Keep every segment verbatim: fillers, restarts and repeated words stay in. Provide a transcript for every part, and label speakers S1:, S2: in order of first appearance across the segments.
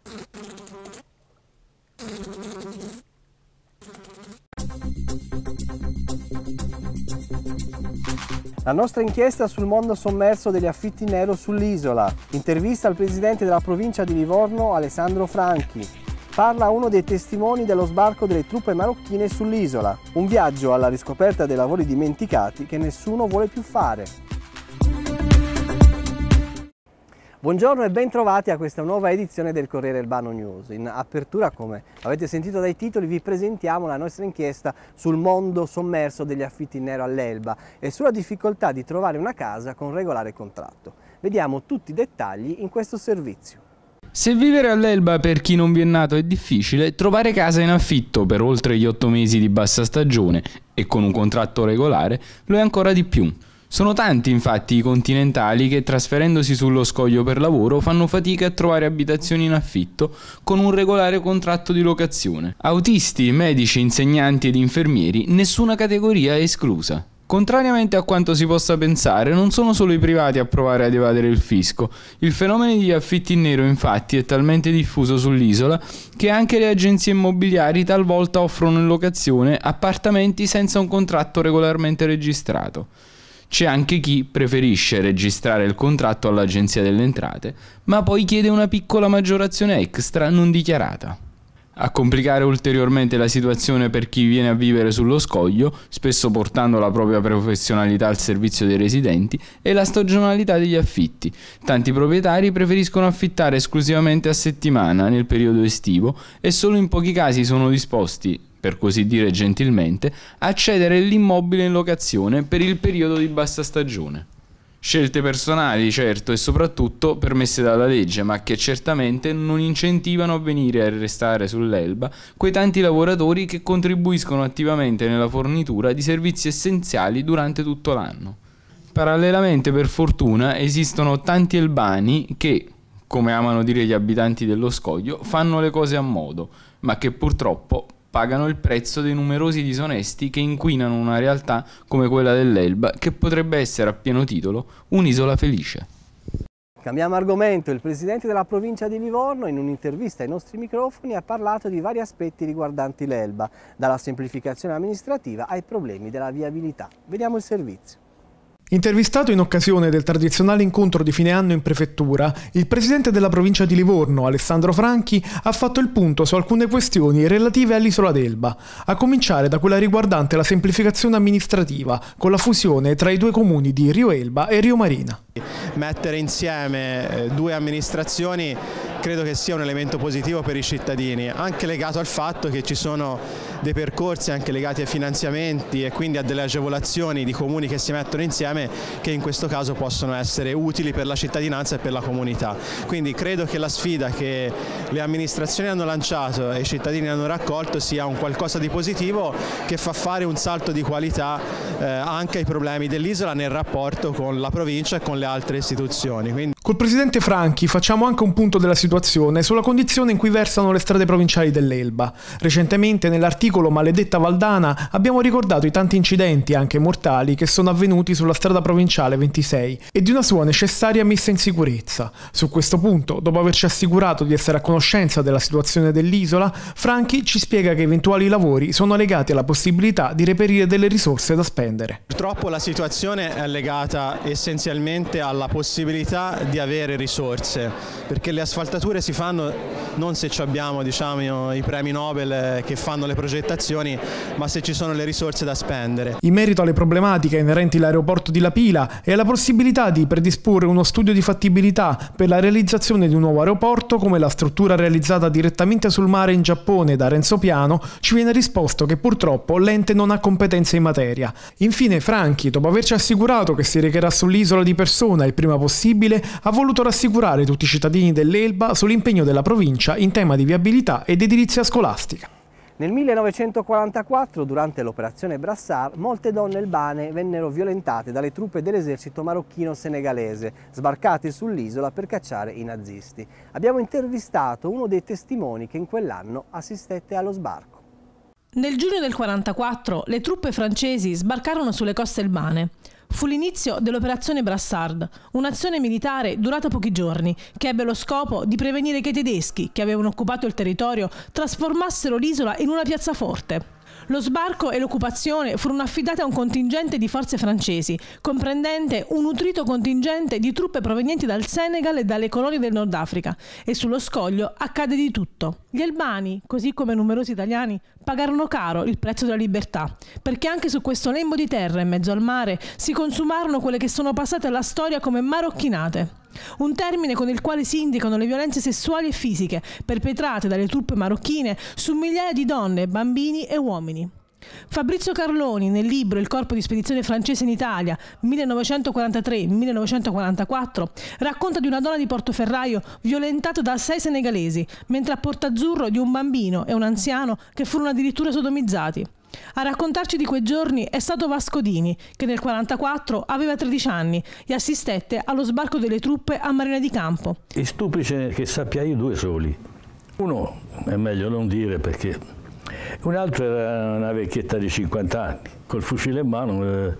S1: La nostra inchiesta sul mondo sommerso degli affitti in nero sull'isola. Intervista al presidente della provincia di Livorno, Alessandro Franchi. Parla uno dei testimoni dello sbarco delle truppe marocchine sull'isola. Un viaggio alla riscoperta dei lavori dimenticati che nessuno vuole più fare. Buongiorno e ben trovati a questa nuova edizione del Corriere Albano News. In apertura, come avete sentito dai titoli, vi presentiamo la nostra inchiesta sul mondo sommerso degli affitti in nero all'Elba e sulla difficoltà di trovare una casa con regolare contratto. Vediamo tutti i dettagli in questo servizio.
S2: Se vivere all'Elba per chi non vi è nato è difficile, trovare casa in affitto per oltre gli otto mesi di bassa stagione e con un contratto regolare lo è ancora di più. Sono tanti infatti i continentali che, trasferendosi sullo scoglio per lavoro, fanno fatica a trovare abitazioni in affitto con un regolare contratto di locazione. Autisti, medici, insegnanti ed infermieri, nessuna categoria è esclusa. Contrariamente a quanto si possa pensare, non sono solo i privati a provare ad evadere il fisco. Il fenomeno degli affitti in nero, infatti, è talmente diffuso sull'isola che anche le agenzie immobiliari talvolta offrono in locazione appartamenti senza un contratto regolarmente registrato. C'è anche chi preferisce registrare il contratto all'Agenzia delle Entrate, ma poi chiede una piccola maggiorazione extra non dichiarata. A complicare ulteriormente la situazione per chi viene a vivere sullo scoglio, spesso portando la propria professionalità al servizio dei residenti, è la stagionalità degli affitti. Tanti proprietari preferiscono affittare esclusivamente a settimana nel periodo estivo e solo in pochi casi sono disposti, per così dire gentilmente, a cedere l'immobile in locazione per il periodo di bassa stagione. Scelte personali, certo, e soprattutto permesse dalla legge, ma che certamente non incentivano a venire a restare sull'Elba quei tanti lavoratori che contribuiscono attivamente nella fornitura di servizi essenziali durante tutto l'anno. Parallelamente, per fortuna, esistono tanti elbani che, come amano dire gli abitanti dello scoglio, fanno le cose a modo, ma che purtroppo pagano il prezzo dei numerosi disonesti che inquinano una realtà come quella dell'Elba, che potrebbe essere a pieno titolo un'isola felice.
S1: Cambiamo argomento. Il presidente della provincia di Livorno, in un'intervista ai nostri microfoni, ha parlato di vari aspetti riguardanti l'Elba, dalla semplificazione amministrativa ai problemi della viabilità. Vediamo il servizio.
S3: Intervistato in occasione del tradizionale incontro di fine anno in prefettura, il presidente della provincia di Livorno, Alessandro Franchi, ha fatto il punto su alcune questioni relative all'isola d'Elba, a cominciare da quella riguardante la semplificazione amministrativa, con la fusione tra i due comuni di Rio Elba e Rio Marina.
S4: Mettere insieme due amministrazioni credo che sia un elemento positivo per i cittadini, anche legato al fatto che ci sono dei percorsi anche legati ai finanziamenti e quindi a delle agevolazioni di comuni che si mettono insieme che in questo caso possono essere utili per la cittadinanza e per la comunità. Quindi credo che la sfida che le amministrazioni hanno lanciato e i cittadini hanno raccolto sia un qualcosa di positivo che fa fare un salto di qualità eh, anche ai problemi dell'isola nel rapporto con la provincia e con le altre istituzioni. Quindi...
S3: Col presidente Franchi facciamo anche un punto della situazione sulla condizione in cui versano le strade provinciali dell'Elba. Recentemente nell'articolo Maledetta Valdana abbiamo ricordato i tanti incidenti, anche mortali, che sono avvenuti sulla strada provinciale ventisei e di una sua necessaria messa in sicurezza. Su questo punto, dopo averci assicurato di essere a conoscenza della situazione dell'isola, Franchi ci spiega che eventuali lavori sono legati alla possibilità di reperire delle risorse da spendere.
S4: Purtroppo la situazione è legata essenzialmente alla possibilità di avere risorse, perché le asfaltature si fanno non se ci abbiamo diciamo, i premi Nobel che fanno le progettazioni, ma se ci sono le risorse da spendere.
S3: In merito alle problematiche inerenti all'aeroporto di La Pila e alla possibilità di predisporre uno studio di fattibilità per la realizzazione di un nuovo aeroporto, come la struttura realizzata direttamente sul mare in Giappone da Renzo Piano, ci viene risposto che purtroppo l'ente non ha competenze in materia. Infine Franchi, dopo averci assicurato che si recherà sull'isola di persona il prima possibile, ha voluto rassicurare tutti i cittadini dell'Elba sull'impegno della provincia in tema di viabilità ed edilizia scolastica.
S1: Nel millenovecentoquarantaquattro, durante l'operazione Brassar, molte donne elbane vennero violentate dalle truppe dell'esercito marocchino-senegalese, sbarcate sull'isola per cacciare i nazisti. Abbiamo intervistato uno dei testimoni che in quell'anno assistette allo sbarco.
S5: Nel giugno del quarantaquattro le truppe francesi sbarcarono sulle coste elbane. Fu l'inizio dell'operazione Brassard, un'azione militare durata pochi giorni, che ebbe lo scopo di prevenire che i tedeschi, che avevano occupato il territorio, trasformassero l'isola in una piazzaforte. Lo sbarco e l'occupazione furono affidate a un contingente di forze francesi, comprendente un nutrito contingente di truppe provenienti dal Senegal e dalle colonie del Nord Africa, e sullo scoglio accade di tutto. Gli albani, così come numerosi italiani, pagarono caro il prezzo della libertà, perché anche su questo lembo di terra in mezzo al mare si consumarono quelle che sono passate alla storia come marocchinate. Un termine con il quale si indicano le violenze sessuali e fisiche perpetrate dalle truppe marocchine su migliaia di donne, bambini e uomini. Fabrizio Carloni, nel libro Il corpo di spedizione francese in Italia millenovecentoquarantatré millenovecentoquarantaquattro, racconta di una donna di Portoferraio violentata da sei senegalesi, mentre a Porto Azzurro di un bambino e un anziano che furono addirittura sodomizzati. A raccontarci di quei giorni è stato Vasco Dini, che nel millenovecentoquarantaquattro aveva tredici anni e assistette allo sbarco delle truppe a Marina di Campo.
S6: I stupri, che sappia io, due soli. Uno è meglio non dire perché un altro era una vecchietta di cinquanta anni, col fucile in mano, eh,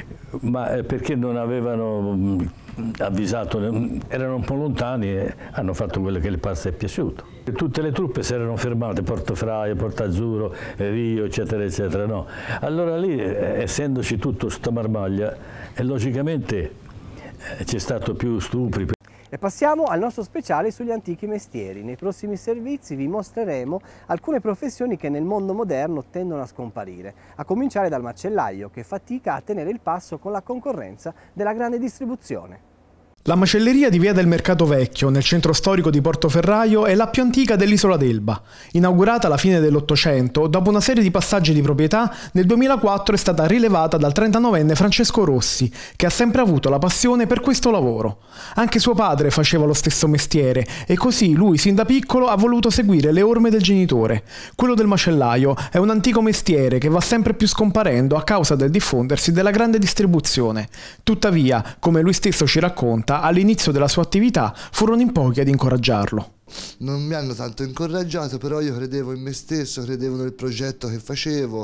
S6: ma perché non avevano avvisato, erano un po' lontani e hanno fatto quello che le passa è piaciuto. Tutte le truppe si erano fermate, Portofraio, Porto Azzurro, Rio, eccetera, eccetera, no. Allora lì, essendoci tutto sta marmaglia, e logicamente c'è stato più stupri.
S1: E passiamo al nostro speciale sugli antichi mestieri. Nei prossimi servizi vi mostreremo alcune professioni che nel mondo moderno tendono a scomparire, a cominciare dal macellaio, che fatica a tenere il passo con la concorrenza della grande distribuzione.
S3: La macelleria di Via del Mercato Vecchio, nel centro storico di Portoferraio, è la più antica dell'isola d'Elba. Inaugurata alla fine dell'Ottocento, dopo una serie di passaggi di proprietà, nel duemilaquattro è stata rilevata dal trentanovenne Francesco Rossi, che ha sempre avuto la passione per questo lavoro. Anche suo padre faceva lo stesso mestiere e così lui, sin da piccolo, ha voluto seguire le orme del genitore. Quello del macellaio è un antico mestiere che va sempre più scomparendo a causa del diffondersi della grande distribuzione. Tuttavia, come lui stesso ci racconta, all'inizio della sua attività furono in pochi ad incoraggiarlo.
S7: Non mi hanno tanto incoraggiato, però io credevo in me stesso, credevo nel progetto che facevo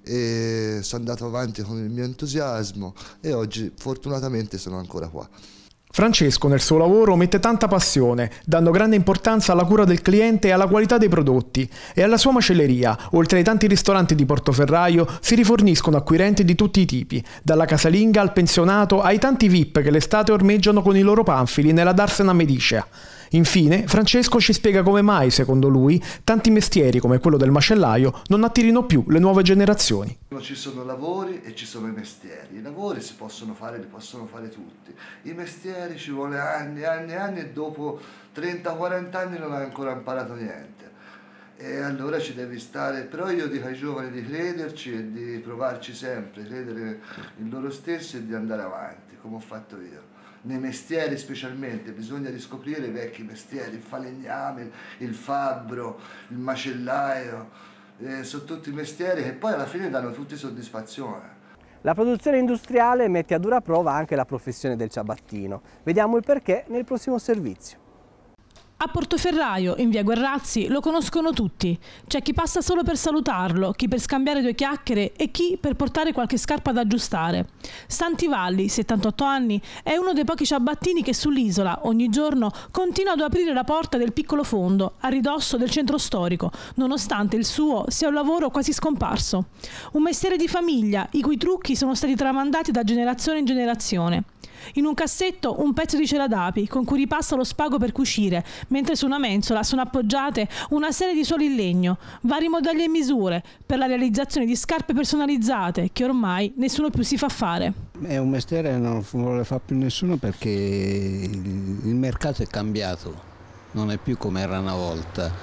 S7: e sono andato avanti con il mio entusiasmo e oggi fortunatamente sono ancora qua.
S3: Francesco nel suo lavoro mette tanta passione, dando grande importanza alla cura del cliente e alla qualità dei prodotti, e alla sua macelleria, oltre ai tanti ristoranti di Portoferraio, si riforniscono acquirenti di tutti i tipi, dalla casalinga al pensionato ai tanti V I P che l'estate ormeggiano con i loro panfili nella Darsena Medicea. Infine, Francesco ci spiega come mai, secondo lui, tanti mestieri come quello del macellaio non attirino più le nuove generazioni.
S7: Ci sono lavori e ci sono i mestieri. I lavori si possono fare, li possono fare tutti. I mestieri ci vuole anni, anni, anni e dopo trenta quaranta anni non hai ancora imparato niente. E allora ci devi stare, però io dico ai giovani di crederci e di provarci sempre, credere in loro stessi e di andare avanti, come ho fatto io. Nei mestieri specialmente bisogna riscoprire i vecchi mestieri, il falegname, il fabbro, il macellaio, eh, sono tutti mestieri che poi alla fine danno tutti soddisfazione.
S1: La produzione industriale mette a dura prova anche la professione del ciabattino. Vediamo il perché nel prossimo servizio.
S5: A Portoferraio, in via Guerrazzi, lo conoscono tutti. C'è chi passa solo per salutarlo, chi per scambiare due chiacchiere e chi per portare qualche scarpa da aggiustare. Santivalli, settantotto anni, è uno dei pochi ciabattini che sull'isola, ogni giorno, continua ad aprire la porta del piccolo fondo, a ridosso del centro storico, nonostante il suo sia un lavoro quasi scomparso. Un mestiere di famiglia, i cui trucchi sono stati tramandati da generazione in generazione. In un cassetto un pezzo di cera d'api con cui ripassa lo spago per cucire, mentre su una mensola sono appoggiate una serie di suoli in legno, vari modelli e misure per la realizzazione di scarpe personalizzate che ormai nessuno più si fa fare.
S8: È un mestiere che non vuole fare più nessuno perché il mercato è cambiato, non è più come era una volta.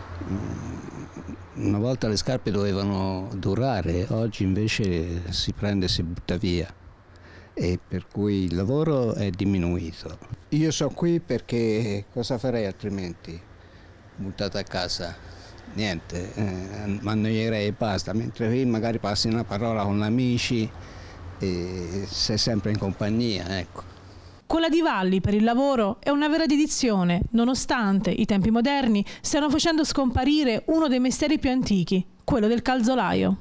S8: Una volta le scarpe dovevano durare, oggi invece si prende e si butta via. E per cui il lavoro è diminuito. Io sono qui perché cosa farei altrimenti? Buttato a casa, niente, eh, mi annoierei e basta, mentre qui magari passi una parola con amici e sei sempre in compagnia, ecco.
S5: Quella di Valli per il lavoro è una vera dedizione, nonostante i tempi moderni stiano facendo scomparire uno dei mestieri più antichi, quello del calzolaio.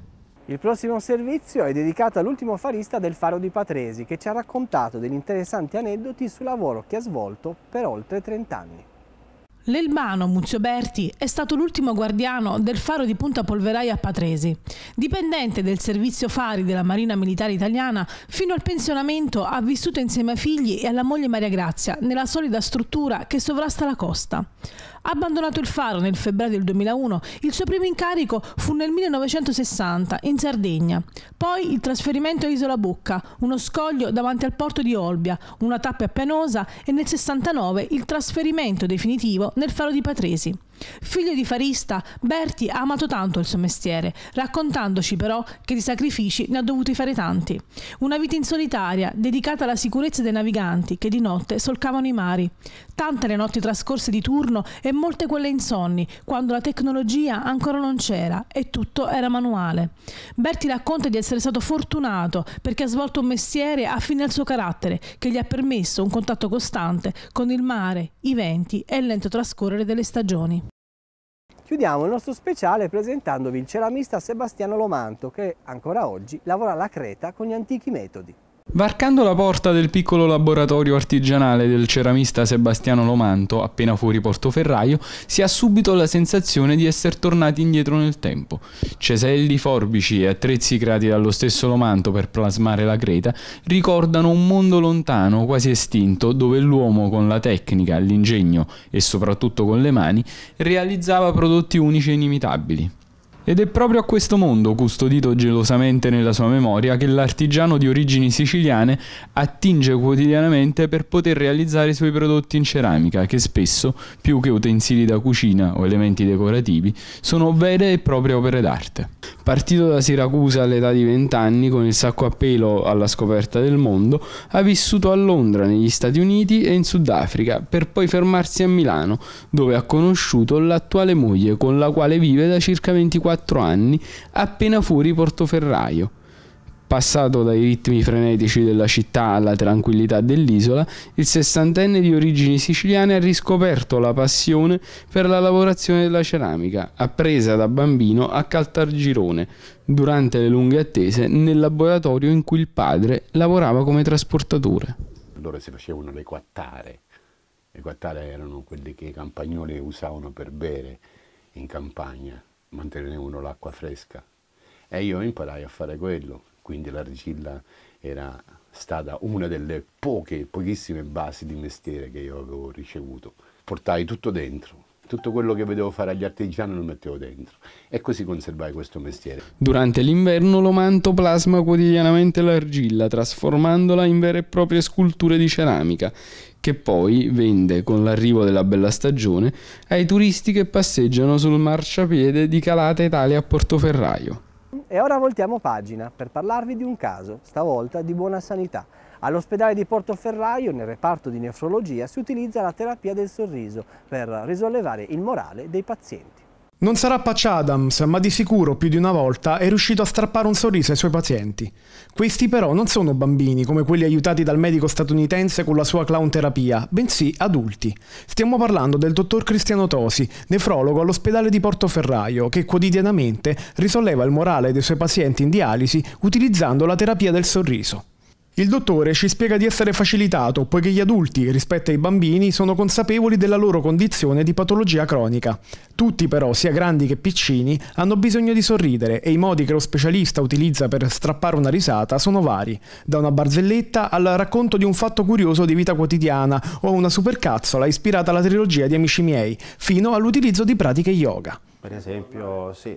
S1: Il prossimo servizio è dedicato all'ultimo farista del Faro di Patresi, che ci ha raccontato degli interessanti aneddoti sul lavoro che ha svolto per oltre trenta anni.
S5: L'elbano Muzio Berti è stato l'ultimo guardiano del faro di Punta Polveraio a Patresi. Dipendente del servizio fari della Marina Militare Italiana, fino al pensionamento ha vissuto insieme ai figli e alla moglie Maria Grazia nella solida struttura che sovrasta la costa. Abbandonato il faro nel febbraio del duemilauno, il suo primo incarico fu nel millenovecentosessanta in Sardegna. Poi il trasferimento a Isola Bucca, uno scoglio davanti al porto di Olbia, una tappa penosa, e nel sessantanove il trasferimento definitivo nel faro di Patresi. Figlio di farista, Berti ha amato tanto il suo mestiere, raccontandoci però che di sacrifici ne ha dovuti fare tanti. Una vita in solitaria, dedicata alla sicurezza dei naviganti che di notte solcavano i mari. Tante le notti trascorse di turno e molte quelle insonni, quando la tecnologia ancora non c'era e tutto era manuale. Berti racconta di essere stato fortunato perché ha svolto un mestiere affine al suo carattere, che gli ha permesso un contatto costante con il mare, i venti e il lento trascorrere delle stagioni.
S1: Chiudiamo il nostro speciale presentandovi il ceramista Sebastiano Lomanto, che ancora oggi lavora alla creta con gli antichi metodi.
S2: Varcando la porta del piccolo laboratorio artigianale del ceramista Sebastiano Lomanto, appena fuori Portoferraio, si ha subito la sensazione di essere tornati indietro nel tempo. Ceselli, forbici e attrezzi creati dallo stesso Lomanto per plasmare la creta ricordano un mondo lontano, quasi estinto, dove l'uomo con la tecnica, l'ingegno e soprattutto con le mani realizzava prodotti unici e inimitabili. Ed è proprio a questo mondo, custodito gelosamente nella sua memoria, che l'artigiano di origini siciliane attinge quotidianamente per poter realizzare i suoi prodotti in ceramica, che spesso, più che utensili da cucina o elementi decorativi, sono vere e proprie opere d'arte. Partito da Siracusa all'età di vent'anni, con il sacco a pelo alla scoperta del mondo, ha vissuto a Londra, negli Stati Uniti e in Sudafrica, per poi fermarsi a Milano, dove ha conosciuto l'attuale moglie, con la quale vive da circa ventiquattro anni, appena fuori Portoferraio. Passato dai ritmi frenetici della città alla tranquillità dell'isola, il sessantenne di origini siciliane ha riscoperto la passione per la lavorazione della ceramica, appresa da bambino a Caltagirone, durante le lunghe attese nel laboratorio in cui il padre lavorava come trasportatore.
S9: Allora si facevano le quattare. Le quattare erano quelle che i campagnoli usavano per bere in campagna, mantenevano l'acqua fresca. E io imparai a fare quello. Quindi l'argilla era stata una delle poche, pochissime basi di mestiere che io avevo ricevuto. Portai tutto dentro, tutto quello che vedevo fare agli artigiani lo mettevo dentro e così conservai questo mestiere.
S2: Durante l'inverno Lomanto plasma quotidianamente l'argilla, trasformandola in vere e proprie sculture di ceramica, che poi vende con l'arrivo della bella stagione ai turisti che passeggiano sul marciapiede di Calata Italia a Portoferraio.
S1: E ora voltiamo pagina per parlarvi di un caso, stavolta di buona sanità. All'ospedale di Portoferraio, nel reparto di nefrologia, si utilizza la terapia del sorriso per risollevare il morale dei pazienti.
S3: Non sarà Patch Adams, ma di sicuro più di una volta è riuscito a strappare un sorriso ai suoi pazienti. Questi però non sono bambini come quelli aiutati dal medico statunitense con la sua clown terapia, bensì adulti. Stiamo parlando del dottor Cristiano Tosi, nefrologo all'ospedale di Portoferraio, che quotidianamente risolleva il morale dei suoi pazienti in dialisi utilizzando la terapia del sorriso. Il dottore ci spiega di essere facilitato, poiché gli adulti, rispetto ai bambini, sono consapevoli della loro condizione di patologia cronica. Tutti però, sia grandi che piccini, hanno bisogno di sorridere e i modi che lo specialista utilizza per strappare una risata sono vari, da una barzelletta al racconto di un fatto curioso di vita quotidiana o una supercazzola ispirata alla trilogia di Amici miei, fino all'utilizzo di pratiche yoga.
S10: Per esempio, sì,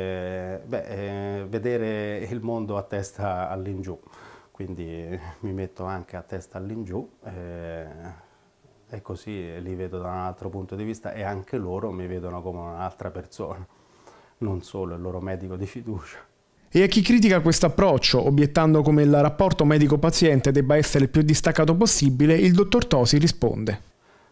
S10: eh, beh, eh, vedere il mondo a testa all'ingiù. Quindi mi metto anche a testa all'ingiù eh, e così li vedo da un altro punto di vista e anche loro mi vedono come un'altra persona, non solo il loro medico di fiducia.
S3: E a chi critica questo approccio, obiettando come il rapporto medico-paziente debba essere il più distaccato possibile, il dottor Tosi risponde.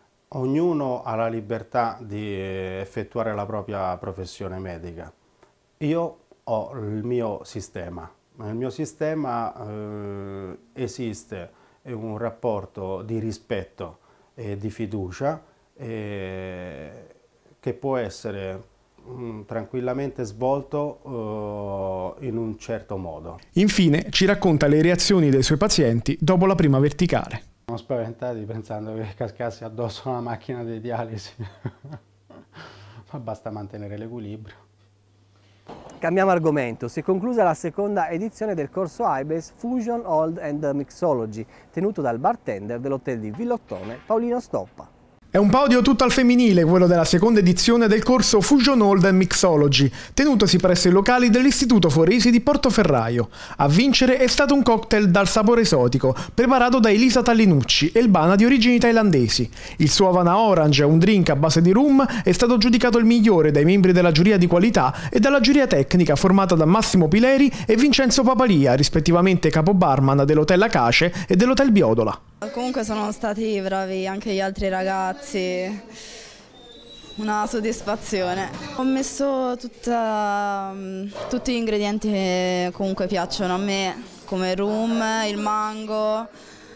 S10: Ognuno ha la libertà di effettuare la propria professione medica. Io ho il mio sistema. Nel mio sistema eh, esiste un rapporto di rispetto e di fiducia eh, che può essere mh, tranquillamente svolto uh, in un certo modo.
S3: Infine ci racconta le reazioni dei suoi pazienti dopo la prima verticale.
S10: Sono spaventati pensando che cascassi addosso una macchina di dialisi, ma basta mantenere l'equilibrio.
S1: Cambiamo argomento, si è conclusa la seconda edizione del corso I B E S Fusion Old and Mixology, tenuto dal bartender dell'hotel di Villottone, Paolino Stoppa.
S3: È un podio tutto al femminile quello della seconda edizione del corso Fusion Old and Mixology, tenutosi presso i locali dell'Istituto Foresi di Portoferraio. A vincere è stato un cocktail dal sapore esotico, preparato da Elisa Tallinucci, elbana di origini thailandesi. Il suo Havana Orange, un drink a base di rum, è stato giudicato il migliore dai membri della giuria di qualità e dalla giuria tecnica formata da Massimo Pileri e Vincenzo Papalia, rispettivamente capo barman dell'Hotel Acace e dell'Hotel Biodola.
S11: Comunque sono stati bravi anche gli altri ragazzi, una soddisfazione. Ho messo tutta, tutti gli ingredienti che comunque piacciono a me, come il rum, il mango,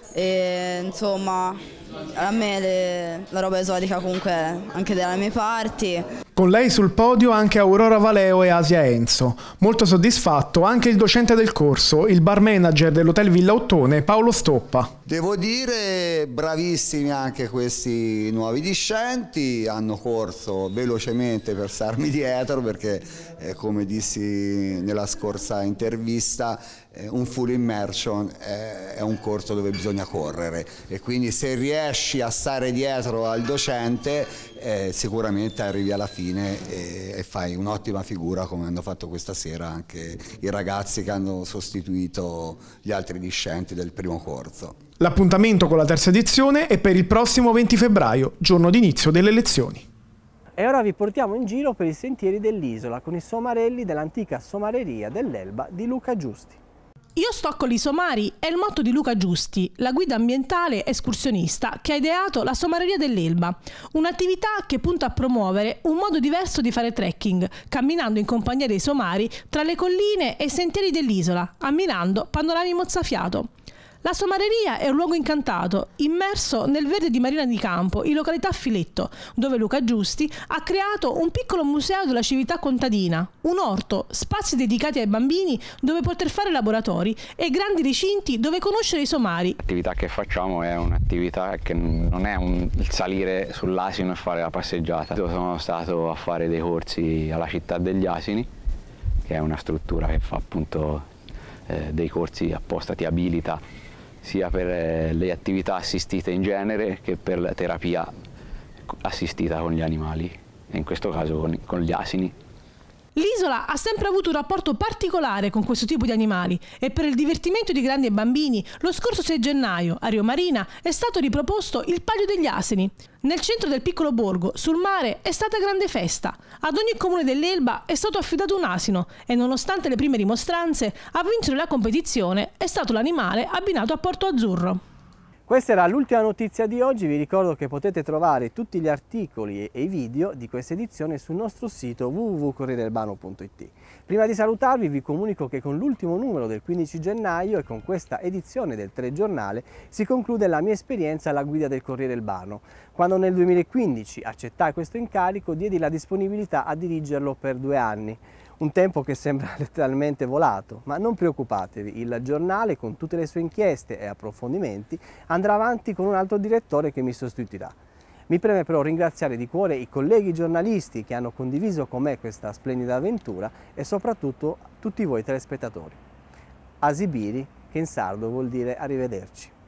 S11: e insomma a me le, la roba esotica comunque anche dalle mie parti.
S3: Con lei sul podio anche Aurora Valeo e Asia Enzo. Molto soddisfatto anche il docente del corso, il bar manager dell'Hotel Villa Ottone, Paolo Stoppa.
S12: Devo dire bravissimi anche questi nuovi discenti, hanno corso velocemente per starmi dietro perché eh, come dissi nella scorsa intervista eh, un full immersion è, è un corso dove bisogna correre e quindi se riesci a stare dietro al docente eh, sicuramente arrivi alla fine e, e fai un'ottima figura come hanno fatto questa sera anche i ragazzi che hanno sostituito gli altri discenti del primo corso.
S3: L'appuntamento con la terza edizione è per il prossimo venti febbraio, giorno d'inizio delle lezioni.
S1: E ora vi portiamo in giro per i sentieri dell'isola con i somarelli dell'antica somareria dell'Elba di Luca Giusti.
S5: Io sto con i somari è il motto di Luca Giusti, la guida ambientale escursionista che ha ideato la Somareria dell'Elba, un'attività che punta a promuovere un modo diverso di fare trekking, camminando in compagnia dei somari tra le colline e i sentieri dell'isola, ammirando panorami mozzafiato. La Somareria è un luogo incantato, immerso nel verde di Marina di Campo, in località Filetto, dove Luca Giusti ha creato un piccolo museo della civiltà contadina, un orto, spazi dedicati ai bambini dove poter fare laboratori e grandi recinti dove conoscere i somari.
S13: L'attività che facciamo è un'attività che non è un, il salire sull'asino e fare la passeggiata. Io sono stato a fare dei corsi alla Città degli Asini, che è una struttura che fa appunto eh, dei corsi apposta, ti abilita sia per le attività assistite in genere che per la terapia assistita con gli animali, e in questo caso con, con gli asini.
S5: L'isola ha sempre avuto un rapporto particolare con questo tipo di animali e per il divertimento di grandi e bambini lo scorso sei gennaio a Rio Marina è stato riproposto il Palio degli Asini. Nel centro del piccolo borgo, sul mare, è stata grande festa. Ad ogni comune dell'Elba è stato affidato un asino e nonostante le prime rimostranze, a vincere la competizione è stato l'animale abbinato a Porto Azzurro.
S1: Questa era l'ultima notizia di oggi, vi ricordo che potete trovare tutti gli articoli e i video di questa edizione sul nostro sito w w w punto corriere albano punto i t. Prima di salutarvi vi comunico che con l'ultimo numero del quindici gennaio e con questa edizione del telegiornale si conclude la mia esperienza alla guida del Corriere Albano, quando nel duemilaquindici accettai questo incarico diedi la disponibilità a dirigerlo per due anni. Un tempo che sembra letteralmente volato, ma non preoccupatevi, il giornale con tutte le sue inchieste e approfondimenti andrà avanti con un altro direttore che mi sostituirà. Mi preme però ringraziare di cuore i colleghi giornalisti che hanno condiviso con me questa splendida avventura e soprattutto tutti voi telespettatori. Asibiri, che in sardo vuol dire arrivederci.